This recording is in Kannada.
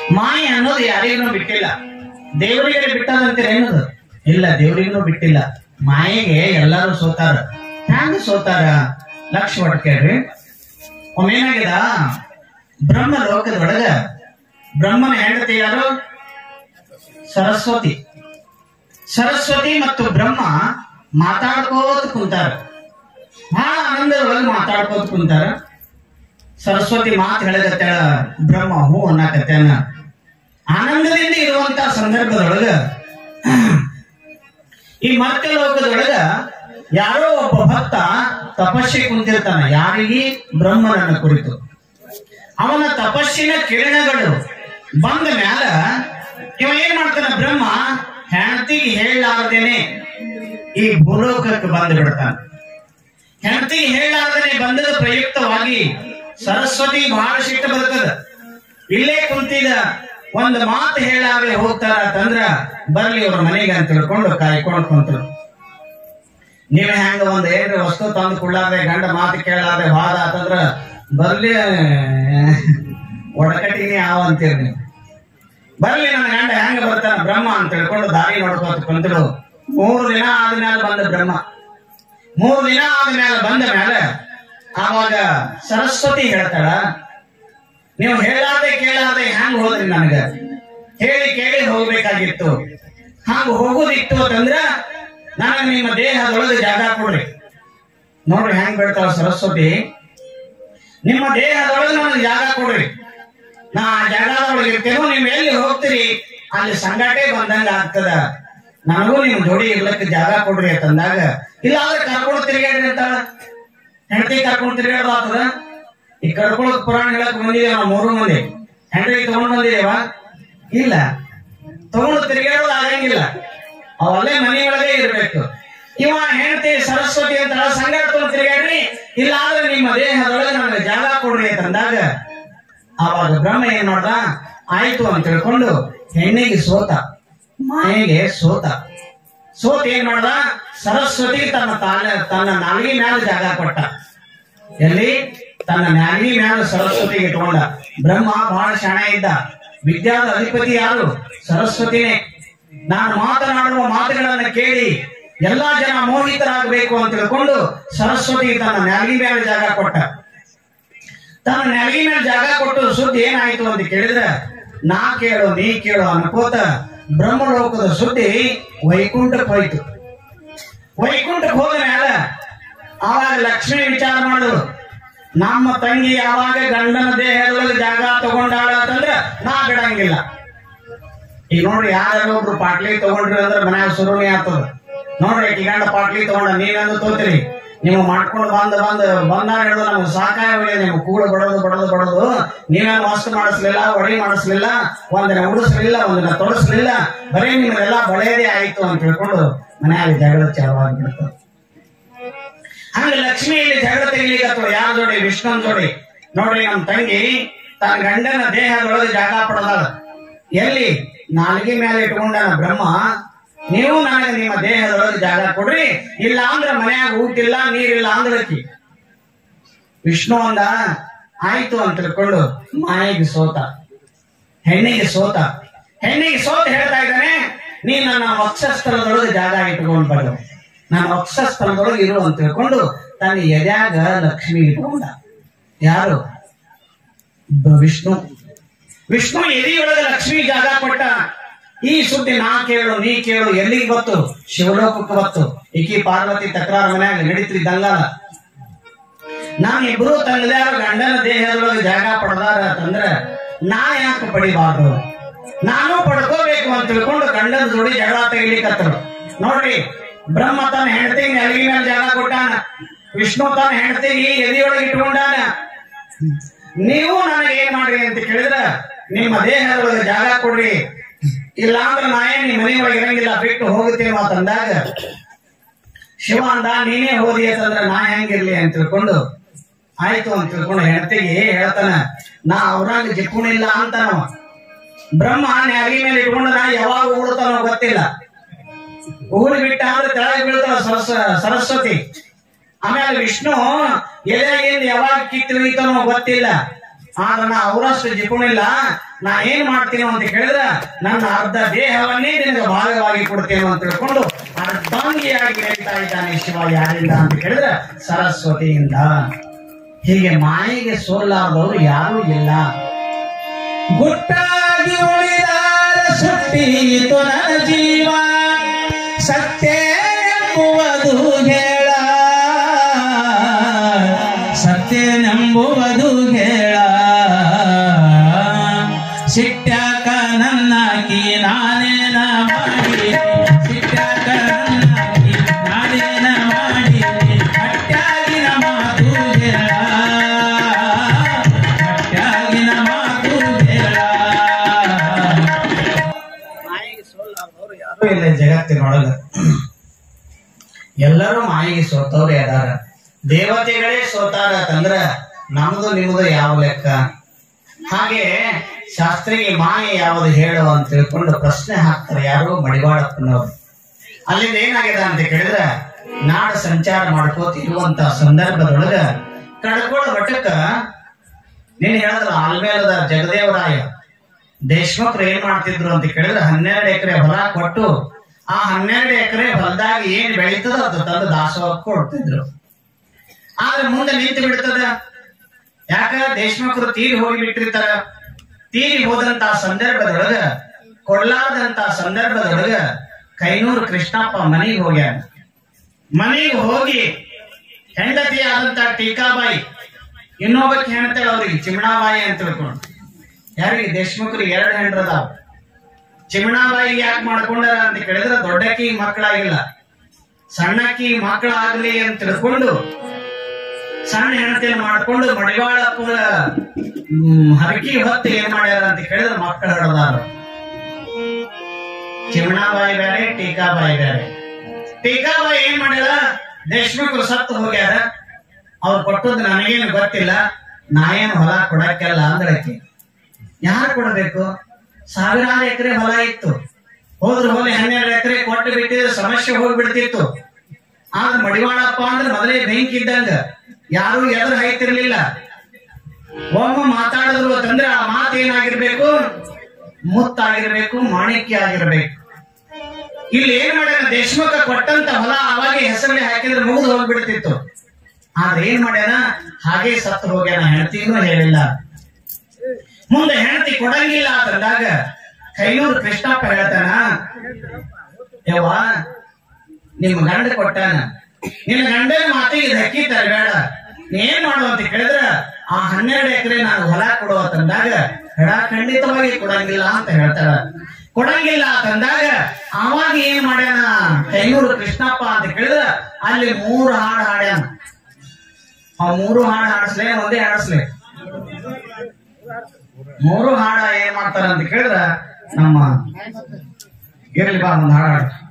ಮಾಯೆ ಅನ್ನೋದು ಯಾರಿಗೂ ಬಿಟ್ಟಿಲ್ಲ. ದೇವರಿಗೆ ಬಿಟ್ಟದಂತೀರ ಏನದು? ಇಲ್ಲ, ದೇವರಿಗೂ ಬಿಟ್ಟಿಲ್ಲ. ಮಾಯೆಗೆ ಎಲ್ಲಾರು ಸೋತಾರ. ಹ್ಯಾಂಗ ಸೋತಾರ? ಲಕ್ಷ ಒಟ್ಟು ಕೇಳ್ರಿ. ಒಮ್ಮೇನಾಗ್ಯದ, ಬ್ರಹ್ಮ ಲೋಕದೊಳಗ ಬ್ರಹ್ಮನ ಹೆಂಡತಿ ಯಾರು? ಸರಸ್ವತಿ. ಸರಸ್ವತಿ ಮತ್ತು ಬ್ರಹ್ಮ ಮಾತಾಡ್ಕೋತ ಕುಂತಾರ. ಬಹಳ ಆನಂದದೊಳಗೆ ಮಾತಾಡ್ಕೋತ ಕುಂತಾರ. ಸರಸ್ವತಿ ಮಾತು ಹೇಳಕತ್ತಾಳ, ಬ್ರಹ್ಮ ಹೂ ಅನ್ನಕತ್ತಾನ. ಆನಂದದಿಂದ ಇರುವಂತ ಸಂದರ್ಭದೊಳಗ ಈ ಮರ್ತ್ಯ ಲೋಕದೊಳಗ ಯಾರೋ ಒಬ್ಬ ಭಕ್ತ ತಪಸ್ಸಿ ಕುಂತಿರ್ತಾನ. ಯಾರಿಗೆ? ಬ್ರಹ್ಮನನ್ನ ಕುರಿತು. ಅವನ ತಪಸ್ಸಿನ ಕಿರಣಗಳು ಬಂದ ಮ್ಯಾಲ ಇವ ಏನ್ ಮಾಡ್ತಾನ? ಬ್ರಹ್ಮ ಹೆಂಡತಿಗೆ ಹೇಳಲಾರ್ದೇನೆ ಈ ಭೂಲೋಕಕ್ಕೆ ಬಂದು ಬಿಡ್ತಾನ. ಹೆಂಡತಿಗೆ ಹೇಳಲಾರ್ದೇನೆ ಬಂದದ ಪ್ರಯುಕ್ತವಾಗಿ ಸರಸ್ವತಿ ಬಹಳ ಸಿಟ್ಟು ಬರ್ತದ. ಇಲ್ಲೇ ಕುಂತಿದ ಒಂದು ಮಾತು ಹೇಳಾದ್ರೆ ಹೋಗ್ತಾರ ಅಂತಂದ್ರ ಬರ್ಲಿ ಅವ್ರ ಮನೆಗೆ ಅಂತ ತಿಳ್ಕೊಂಡು ಕಾಯ್ಕೊಂಡು ಕುಂತರು. ನೀವ್ ಹೆಂಗ ಒಂದ್ ಏನ್ರಿ ವಸ್ತು ತಂದು ಕೊಡ್ಲಾರ್ದೆ ಗಂಡ ಮಾತು ಕೇಳಾದ್ರೆ ವಾದ ಅಂತಂದ್ರ ಬರ್ಲಿ ಒಡಕಟ್ಟಿನಿ ಯಾವ ಅಂತೀರಿ ನೀವು. ಬರ್ಲಿ ನನ್ನ ಗಂಡ ಹೆಂಗ ಬರ್ತಾನ ಬ್ರಹ್ಮ ಅಂತ ತಿಳ್ಕೊಂಡು ದಾರಿ ನೋಡ್ಕೋತ ಕುಂತರು. 3 ದಿನ ಆದ್ಮೇಲೆ ಬಂದ ಬ್ರಹ್ಮ. 3 ದಿನ ಆದ್ಮೇಲೆ ಬಂದ ಮೇಲೆ ಆವಾಗ ಸರಸ್ವತಿ ಹೇಳ್ತಾಳ, ನೀವು ಹೇಳಾದೆ ಕೇಳಾದೆ ಹ್ಯಾಂಗ ಹೋದ್ರಿ? ನನಗ ಹೇಳಿ ಕೇಳಿ ಹೋಗ್ಬೇಕಾಗಿತ್ತು. ಹಾಗ ಹೋಗೋದಿತ್ತು ಅಂತಂದ್ರ ನನಗೆ ನಿಮ್ಮ ದೇಹದೊಳಗೆ ಜಾಗ ಕೊಡ್ರಿ. ನೋಡ್ರಿ ಹೆಂಗ್ ಬಿಡ್ತಾಳ ಸರಸ್ವತಿ. ನಿಮ್ಮ ದೇಹದೊಳಗೆ ನನಗೆ ಜಾಗ ಕೊಡ್ರಿ. ನಾ ಆ ಜಾಗದೊಳಗೆ ಇರ್ತೇನೋ, ನೀವು ಎಲ್ಲಿ ಹೋಗ್ತೀರಿ ಅಲ್ಲಿ ಸಂಗಾಟೆ ಬಂದಂಗ ಆಗ್ತದ. ನನಗೂ ನಿಮ್ ಜೋಡಿ ಇರ್ಲಕ್ಕೆ ಜಾಗ ಕೊಡ್ರಿ ಅಂತಂದಾಗ, ಇಲ್ಲ ಆದ್ರೆ ಕರ್ಕೊಂಡು ತಿರುಗಾಡ್ರಿ ಅಂತಾಳ. ಹೆಂಡತಿ ಕರ್ಕೊಂಡು ತಿರುಗಾಡೋದು ಆಗ್ತದ? ಈ ಕರ್ಕೊಳ್ಳೋದ್ ಪುರಾಣ ಹೇಳಕ್ ಬಂದಿದ್ದೇವೆ ನಾವು 3 ಮಂದಿ. ಹೆಂಡತಿ ತಗೊಂಡ್ ಬಂದಿದ್ದೇವ? ಇಲ್ಲ. ತಗೊಂಡು ತಿರುಗಾಡೋದು ಆಗಂಗಿಲ್ಲ. ಅವಲ್ಲೇ ಮನೆಯೊಳಗೆ ಇರ್ಬೇಕು. ಇವ ಹೆಂಡತಿ ಸರಸ್ವತಿ ಅಂತ ಸಂಗಾಟ ತಗೊಂಡು ತಿರುಗಾಡ್ರಿ, ಇಲ್ಲ ಆದ್ರೆ ನಿಮ್ಮ ದೇಹದೊಳಗೆ ನನಗೆ ಜಾಗ ಕೊಡ್ರಿ ಅಂತಂದಾಗ ಆವಾಗ ಬ್ರಹ್ಮ ಏನ್ ಮಾಡ್ದ? ಆಯ್ತು ಅಂತ ತಿಳ್ಕೊಂಡು ಹೆಣ್ಣಿಗೆ ಸೋತ, ಮಾಯೆಗೆ ಸೋತ. ಏನ್ ಮಾಡ್ದ? ಸರಸ್ವತಿಗೆ ತನ್ನ ನಾಲ್ಗಿ ಮ್ಯಾಲ ಜಾಗ ಕೊಟ್ಟ. ಎಲ್ಲಿ? ತನ್ನ ನಾಲ್ಗಿ ಮ್ಯಾಲ ಸರಸ್ವತಿಗೆ ಇಟ್ಕೊಂಡ. ಬ್ರಹ್ಮ ಬಹಳ ಶಾಣ ಇದ್ದ. ವಿದ್ಯಾದ ಅಧಿಪತಿ ಯಾರು? ಸರಸ್ವತಿನೇ. ನಾನು ಮಾತನಾಡುವ ಮಾತುಗಳನ್ನ ಕೇಳಿ ಎಲ್ಲಾ ಜನ ಮೋಹಿತರಾಗಬೇಕು ಅಂತ ತಿಳ್ಕೊಂಡು ಸರಸ್ವತಿ ತನ್ನ ನಾಲ್ಗಿ ಮೇಲೆ ಜಾಗ ಕೊಟ್ಟ. ತನ್ನ ನಾಲ್ಗಿ ಮೇಲೆ ಜಾಗ ಕೊಟ್ಟು ಸುದ್ದಿ ಏನಾಯ್ತು ಅಂತ ಕೇಳಿದ್ರೆ, ನಾ ಕೇಳು ನೀ ಕೇಳು ಅನ್ಕೋತ ಬ್ರಹ್ಮಲೋಕದ ಸುದ್ದಿ ವೈಕುಂಠಕ್ಕೆ ಹೋಯ್ತು. ವೈಕುಂಠಕ್ಕೆ ಹೋದ ಮೇಲೆ ಆವಾಗ ಲಕ್ಷ್ಮಿ ವಿಚಾರ ಮಾಡಿದ್ರು, ನಮ್ಮ ತಂಗಿ ಯಾವಾಗ ಗಂಡನ ದೇಹದೊಳಗೆ ಜಾಗ ತಗೊಂಡಾಳ ಅಂತಂದ್ರೆ ನಾ ಬಿಡಂಗಿಲ್ಲ. ಈಗ ನೋಡ್ರಿ, ಯಾರು ಒಬ್ರು ಪಾಟ್ಲಿ ತಗೊಂಡ್ರಿ ಅಂದ್ರೆ ಮನ್ಯಾಗ ಸುರುಣಿ ಆಗ್ತದ. ನೋಡ್ರಿ, ಈ ಗಂಡ ಪಾಟ್ಲಿ ತಗೊಂಡ ನೀನಂದು ತೋತಿರಿ, ನೀವು ಮಾಡ್ಕೊಂಡು ಬಂದ ಹಿಡಿದು ನಮ್ಗೆ ಸಾಕಾಗಿ ನೀವು ಕೂಡ ಬಡದು ನೀವೇನು ವಸ್ತು ಮಾಡಿಸ್ಲಿಲ್ಲ, ಒಡಿ ಮಾಡಿಸ್ಲಿಲ್ಲ, ಒಂದಿನ ಉಡಿಸ್ಲಿಲ್ಲ, ಒಂದಿನ ತೊಡಸ್ಲಿಲ್ಲ, ಬರೀ ನಿಮ್ಗೆಲ್ಲ ಬಳೆಯದೇ ಆಯ್ತು ಅಂತ ತಿಳ್ಕೊಂಡು ಮನ್ಯಾಗ ಜಗಳ ಚಾಲುವಾಗಿಬಿಡ್ತದೆ. ಹಂಗ ಲಕ್ಷ್ಮಿಯಲ್ಲಿ ಜಗಳ ತೆಗಿಲಿಕ್ಕೆ ಯಾರ ಜೋಡಿ? ವಿಷ್ಣುನ್ ಜೋಡಿ. ನೋಡ್ರಿ, ನಮ್ ತಂಗಿ ತನ್ನ ಗಂಡನ ದೇಹದೊಳಗೆ ಜಾಗ ಪಡೆದಾಳ. ಎಲ್ಲಿ? ನಾಲ್ಗಿ ಮೇಲೆ ಇಟ್ಕೊಂಡನ ಬ್ರಹ್ಮ. ನೀವು ನನಗೆ ನಿಮ್ಮ ದೇಹದೊಳಗೆ ಜಾಗ ಕೊಡ್ರಿ, ಇಲ್ಲ ಅಂದ್ರೆ ಮನ್ಯಾಗ ಊಟಿಲ್ಲ ನೀರಿಲ್ಲ ಅಂದ್ರಕಿ. ವಿಷ್ಣು ಅಂದ ಆಯ್ತು ಅಂತ ತಿಳ್ಕೊಂಡು ಮಾಯಿಗೆ ಸೋತ, ಹೆಣ್ಣಿಗೆ ಸೋತ ಹೇಳ್ತಾ ಇದ್ದಾನೆ, ನೀ ನನ್ನ ವಕ್ಷಸ್ಥಳದೊಳಗೆ ಜಾಗ ಇಟ್ಕೊಂಡ್ ಬರೋ, ನನ್ನ ವಕ್ಷಸ್ಥಳದೊಳಗೆ ಇರು ಅಂತ ತಿಳ್ಕೊಂಡು ತನ್ನ ಎದ್ಯಾಗ ಲಕ್ಷ್ಮಿ ಇಟ್ಕೊಂಡ. ಯಾರು? ವಿಷ್ಣು ಎದೆಯೊಳಗೆ ಲಕ್ಷ್ಮಿ ಜಾಗ ಕೊಟ್ಟ. ಈ ಸುದ್ದಿ ನಾ ಕೇಳು ನೀ ಕೇಳು ಎಲ್ಲಿಗೆ ಗೊತ್ತು? ಶಿವಲೋಕಕ್ಕೆ ಗೊತ್ತು. ಈಕಿ ಪಾರ್ವತಿ ತಕರಾರ ಮನ್ಯಾಗ ನಡೀತಿದ್ದಂಗಲ್ಲ. ನಾನು ಇಬ್ರು ತಂಗದ್ಯಾರ ಗಂಡನ ದೇಹದೊಳಗೆ ಜಾಗ ಪಡೆದಾರ ಅಂತಂದ್ರ ನಾ ಯಾಕೆ ಪಡಿಬಾರ್ದು? ನಾನು ಪಡ್ಕೋಬೇಕು ಅಂತ ತಿಳ್ಕೊಂಡು ಗಂಡನ ಜೋಡಿ ಜಗಳ ತೆಗಿಲಿಕ್ಕತ್ತರು. ನೋಡ್ರಿ, ಬ್ರಹ್ಮ ತನ್ನ ಹೆಂಡತಿಗೆ ನೆಲಗಿ ಮೇಲೆ ಜಾಗ ಕೊಟ್ಟಾನ, ವಿಷ್ಣು ತನ್ನ ಹೆಂಡತಿಗೆ ಎದೆಯೊಳಗೆ ಇಟ್ಕೊಂಡಾನ. ನೀವು ನನಗೆ ಏನ್ ಮಾಡ್ರಿ ಅಂತ ಕೇಳಿದ್ರ, ನಿಮ್ಮ ದೇಹದೊಳಗೆ ಜಾಗ ಕೊಡ್ರಿ, ಇಲ್ಲ ಅಂದ್ರೆ ನಾಯೇ ನಿಮ್ಮ ಮನೆಯೊಳಗೆ ಇರಂಗಿಲ್ಲ, ಬಿಟ್ಟು ಹೋಗುತ್ತೇವೆ ಅಂತಂದಾಗ ಶಿವ ಅಂದ, ನೀನೇ ಹೋದಿ ಅಂತಂದ್ರ ನಾ ಹೆಂಗಿರ್ಲಿ ಅಂತ ತಿಳ್ಕೊಂಡು ಆಯ್ತು ಅಂತ ತಿಳ್ಕೊಂಡು ಹೆಂಡತಿಗೆ ಹೇಳ್ತಾನ, ನಾ ಅವ್ರಾಗ ಜಿಕ್ಕುಣಿಲ್ಲ ಅಂತಾನ. ಬ್ರಹ್ಮ ನೆಲಗಿ ಮೇಲೆ ಇಟ್ಕೊಂಡು ನಾ ಯಾವಾಗ ಉಗುಳ್ತಾನೋ ಗೊತ್ತಿಲ್ಲ. ಉಗುಳು ಬಿಟ್ಟ ಅಂದ್ರೆ ತೆಳಗೆ ಬೀಳ್ತಾನ ಸರಸ್ವತಿ. ಆಮೇಲೆ ವಿಷ್ಣು ಎಲೆಯಿಂದ ಯಾವಾಗ ಕಿತ್ತು ಒಯ್ತಾನೋ ಗೊತ್ತಿಲ್ಲ. ಆದ್ರೆ ನಾ ಅವರಷ್ಟು ಜಿಪುಣಿಲ್ಲ. ನಾ ಏನ್ ಮಾಡ್ತೀನಿ ಅಂತ ಕೇಳಿದ್ರ ನನ್ನ ಅರ್ಧ ದೇಹವನ್ನೇ ನಿನಗೆ ಭಾಗವಾಗಿ ಕೊಡ್ತೇನೆ ಅಂತ ತಿಳ್ಕೊಂಡು ಅರ್ಧಾಂಗಿಯಾಗಿ ಹೇಳ್ತಾ ಇದ್ದಾನೆ ಶಿವ. ಯಾರಿಂದ ಅಂತ ಕೇಳಿದ್ರ ಸರಸ್ವತಿಯಿಂದ. ಹೀಗೆ ಮಾಯೆಗೆ ಸೋಲಾದವರು ಯಾರೂ ಇಲ್ಲ. ಗುಟ್ಟಾಗಿ ಉಳಿದಾರ ಸುಟ್ಟೀತು ನನ್ನ ಜೀವ, ಸತ್ಯ ಎಂಬುವುದು ಹೇಳ, ಸತ್ಯನೆಂಬುವುದು ಹೇಳ. ಸಿಟ್ಟ್ಯಾಕ ನನ್ನಾಕಿ ನಾನೇನ ಮಾಡಿ, ಸಿಟ್ಟ್ಯಾಕ ನನ್ನಾಕಿ ನಾನೇನ ಮಾಡಿ, ಹಟ್ಟಾಗಿನ ಮಾತು ಹೇಳ, ಹಟ್ಟಾಗಿನ ಮಾತು ಹೇಳ. ಯಾರು ಇಲ್ಲ ಜಗತ್ತಿನೊಳಗ, ಎಲ್ಲರೂ ಮಾಯಿಗೆ ಸೋತವ್ರೆ ಅದಾರ. ದೇವತೆಗಳೇ ಸೋತಾರ ಅಂತಂದ್ರ ನಮ್ದು ನಿಮ್ದು ಯಾವ ಲೆಕ್ಕ? ಹಾಗೆ ಶಾಸ್ತ್ರಿಗೆ ಮಾಯೆ ಯಾವುದು ಹೇಳುವ ಅಂತ ತಿಳ್ಕೊಂಡು ಪ್ರಶ್ನೆ ಹಾಕ್ತಾರೆ ಯಾರು, ಮಡಿವಾಳಪ್ಪನವರು. ಅಲ್ಲಿಂದ ಏನಾಗಿದೆ ಅಂತ ಕೇಳಿದ್ರ, ನಾಡು ಸಂಚಾರ ಮಾಡ್ಕೋತ ಇರುವಂತ ಸಂದರ್ಭದೊಳಗ ಕಡ್ಕೋಳ ಮಠಕ್ಕ ನೀನ್ ಹೇಳಿದ್ರ ಆಲ್ಮೇಲದ ಜಗದೇವರಾಯ ದೇಶಮುಖರು ಏನ್ ಮಾಡ್ತಿದ್ರು ಅಂತ ಕೇಳಿದ್ರೆ 12 ಎಕರೆ ಹೊಲ ಕೊಟ್ಟು ಆ 12 ಎಕರೆ ಹೊಲದಾಗ ಏನ್ ಬೆಳೀತದ ಅದು ತಂದು ದಾಸೋಹಕ್ಕೆ ಕೊಡ್ತಿದ್ರು. ಆದ್ರೆ ಮುಂದೆ ನಿಂತು ಬಿಡ್ತದ. ಯಾಕ? ದೇಶಮುಖರು ತೀರಿ ಹೋಗಿ ಬಿಟ್ಟಿರ್ತಾರ. ತೀರಿ ಹೋದಂತ ಸಂದರ್ಭದೊಳಗ, ಕೊಡ್ಲಾರ್ದಂತ ಸಂದರ್ಭದೊಳಗ ಕೈನೂರು ಕೃಷ್ಣಪ್ಪ ಮನೆಗೆ ಹೋಗ್ಯಾನ. ಮನೆಗೆ ಹೋಗಿ ಹೆಂಡತಿ ಆದಂತ ಟೀಕಾಬಾಯಿ, ಇನ್ನೊಬ್ಬಕ್ಕೆ ಹೆಣ್ತಾಳ ಅವ್ರಿಗೆ ಚಿಮಣಾಬಾಯಿ ಅಂತ ತಿಳ್ಕೊಂಡು. ಯಾರಿಗೆ? ದೇಶಮುಖರಿಗೆ 2 ಹೆಂಡ್ರದಾವ. ಚಿಮಣಾಬಾಯಿಗೆ ಯಾಕೆ ಮಾಡ್ಕೊಂಡಾರ ಅಂತ ಕೇಳಿದ್ರೆ, ದೊಡ್ಡಕ್ಕಿ ಮಕ್ಕಳಾಗಿಲ್ಲ, ಸಣ್ಣಕ್ಕಿ ಮಕ್ಕಳಾಗ್ಲಿ ಅಂತ ತಿಳ್ಕೊಂಡು ಸಣ್ಣ ಹೆಣ್ತಿಯನ್ನು ಮಾಡ್ಕೊಂಡು ಮಡಿವಾಳಪ್ಪನ ಹರಕಿ ಹೊತ್ತು ಏನ್ ಮಾಡ್ಯಾರ ಅಂತ ಕೇಳಿದ್ರೆ ಮಕ್ಕಳು ಹಡದಾರ. ಚಿಮಣಾಬಾಯಿ ಬೇರೆ, ಟೀಕಾಬಾಯಿ ಬೇರೆ. ಟೀಕಾಬಾಯಿ ಏನ್ ಮಾಡ್ಯಾರ? ದೇಶಮುಖರು ಸತ್ತು ಹೋಗ್ಯಾರ, ಅವ್ರು ಕೊಟ್ಟದ್ದು ನನಗೇನು ಗೊತ್ತಿಲ್ಲ, ನಾ ಏನು ಹೊಲ ಕೊಡಕ್ಕೆಲ್ಲ ಅಂದಳಕ್ಕೆ. ಯಾರು ಕೊಡಬೇಕು? ಸಾವಿರಾರು ಎಕರೆ ಹೊಲ ಇತ್ತು. ಹೋದ್ರೆ ಹೋಗಿ 12 ಎಕರೆ ಕೊಟ್ಟು ಬಿಟ್ಟಿದ್ರೆ ಸಮಸ್ಯೆ ಹೋಗ್ಬಿಡ್ತಿತ್ತು. ಆದ್ರೆ ಮಡಿವಾಳಪ್ಪ ಅಂದ್ರೆ ಮೊದಲೇ ಬೆಂಕಿ ಇದ್ದಂಗ, ಯಾರು ಎದುರು ಹಾಯ್ತಿರ್ಲಿಲ್ಲ. ಒಮ್ಮೆ ಮಾತಾಡಿದ್ರು ಅಂತಂದ್ರೆ ಆ ಮಾತು ಏನಾಗಿರ್ಬೇಕು? ಮುತ್ತಾಗಿರ್ಬೇಕು, ಮಾಣಿಕ್ಯ ಆಗಿರ್ಬೇಕು. ಇಲ್ಲಿ ಏನ್ ಮಾಡ್ಯಾರ? ದೇಶಮುಖ ಕೊಟ್ಟಂತ ಹೊಲ ಅವಾಗ ಹೆಸರಲ್ಲಿ ಹಾಕಿದ್ರೆ ಮುಗಿದು ಹೋಗ್ಬಿಡ್ತಿತ್ತು. ಆದ್ರೆ ಏನ್ ಮಾಡ್ಯಾನ? ಹಾಗೆ ಸತ್ತು ಹೋಗ್ಯಾನ. ಹೆಂಡತಿನೂ ಹೇಳಿಲ್ಲ. ಮುಂದೆ ಹೆಂಡತಿ ಕೊಡಂಗಿಲ್ಲ ಅಂತಂದಾಗ ಕೈನೂರು ಕೃಷ್ಣಪ್ಪ ಹೇಳ್ತಾನ, ಯವ್ವ ನಿಮ್ಮ ಗಂಡ ಕೊಟ್ಟಾನ, ನಿನ್ನ ಗಂಡನ ಮಾತಿಗೆ ಧಕ್ಕಿ ತರಬೇಡ. ಏನ್ ಮಾಡುವ ಅಂತ ಕೇಳಿದ್ರ, ಆ 12 ಎಕರೆ ನಾನು ಹೊಲ ಕೊಡುವ ತಂದಾಗ ಹೆಡ ಖಂಡಿತವಾಗಿ ಕೊಡಂಗಿಲ್ಲ ಅಂತ ಹೇಳ್ತಾರ. ಕೊಡಂಗಿಲ್ಲ ಅಂತಂದಾಗ ಅವಾಗ ಏನ್ ಮಾಡ್ಯಾನ ಕೈನೂರು ಕೃಷ್ಣಪ್ಪ ಅಂತ ಕೇಳಿದ್ರ, ಅಲ್ಲಿ 3 ಹಾಡು ಹಾಡ್ಯಾನ. ಆ 3 ಹಾಡು ಹಾಡಿಸ್ಲೆ, ಒಂದೇ ಹಾಡಿಸ್ಲೆ. 3 ಹಾಡ ಏನ್ ಮಾಡ್ತಾರ ಅಂತ ಕೇಳಿದ್ರ, ನಮ್ಮ ಇರ್ಲಿ ಬಾ ಒಂದು ಹಾಡು